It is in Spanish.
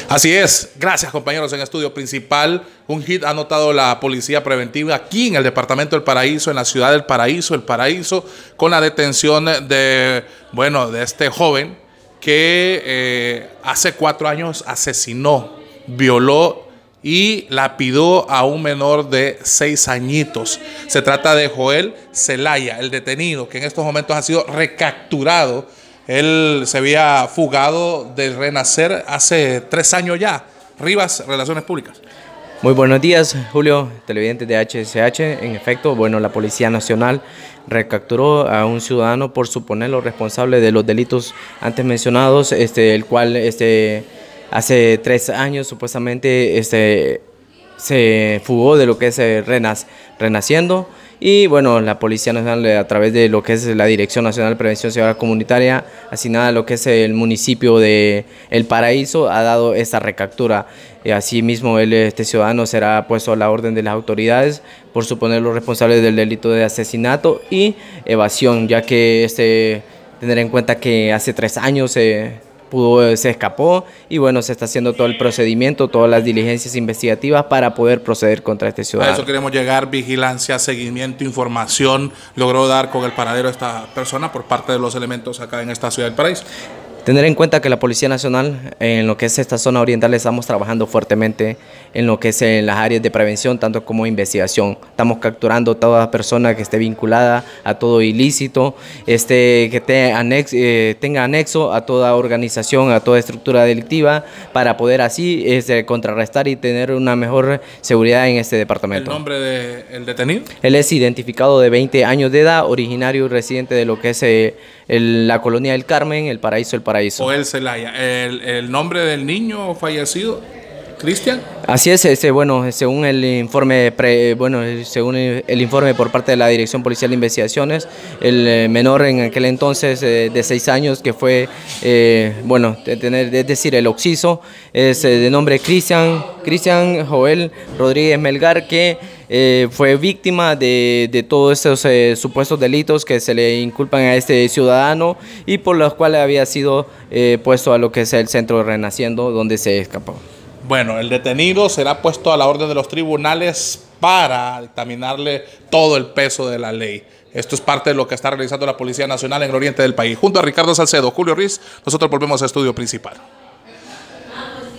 Así es, gracias compañeros. En estudio principal, un hit ha anotado la policía preventiva aquí en el departamento del Paraíso, en la ciudad del Paraíso, con la detención de este joven que hace 4 años asesinó, violó y lapidó a un menor de 6 añitos. Se trata de Joel Zelaya, el detenido, que en estos momentos ha sido recapturado. Él se había fugado del Renacer hace 3 años ya. Rivas, Relaciones Públicas. Muy buenos días, Julio, televidentes de HSH. En efecto, la Policía Nacional recapturó a un ciudadano por suponerlo responsable de los delitos antes mencionados, el cual hace 3 años supuestamente se fugó de lo que es Renaciendo. Y la Policía Nacional, a través de lo que es la Dirección Nacional de Prevención Ciudadana Comunitaria, asignada a lo que es el municipio de El Paraíso, ha dado esta recaptura. Asimismo, este ciudadano será puesto a la orden de las autoridades por suponerlo responsable del delito de asesinato y evasión, ya que tener en cuenta que hace 3 años se escapó y se está haciendo todo el procedimiento, todas las diligencias investigativas para poder proceder contra este ciudadano. A eso queremos llegar: vigilancia, seguimiento, información. ¿Logró dar con el paradero de esta persona por parte de los elementos acá en esta ciudad del Paraíso? Tener en cuenta que la Policía Nacional, en lo que es esta zona oriental, estamos trabajando fuertemente en lo que es en las áreas de prevención, tanto como investigación. Estamos capturando a toda persona que esté vinculada a todo ilícito, que tenga anexo a toda organización, a toda estructura delictiva, para poder así contrarrestar y tener una mejor seguridad en este departamento. ¿El nombre del detenido? Él es identificado, de 20 años de edad, originario y residente de lo que es la colonia del Carmen, El Paraíso, Joel Zelaya. ¿El nombre del niño fallecido? ¿Cristian? Así es, según el informe por parte de la Dirección Policial de Investigaciones, el menor en aquel entonces de 6 años, que fue, es decir, el occiso, es de nombre Cristian Joel Rodríguez Melgar, que fue víctima de todos estos supuestos delitos que se le inculpan a este ciudadano y por los cuales había sido puesto a lo que es el centro de Renaciendo, donde se escapó. El detenido será puesto a la orden de los tribunales para dictaminarle todo el peso de la ley. Esto es parte de lo que está realizando la Policía Nacional en el oriente del país. Junto a Ricardo Salcedo, Julio Riz, nosotros volvemos a estudio principal.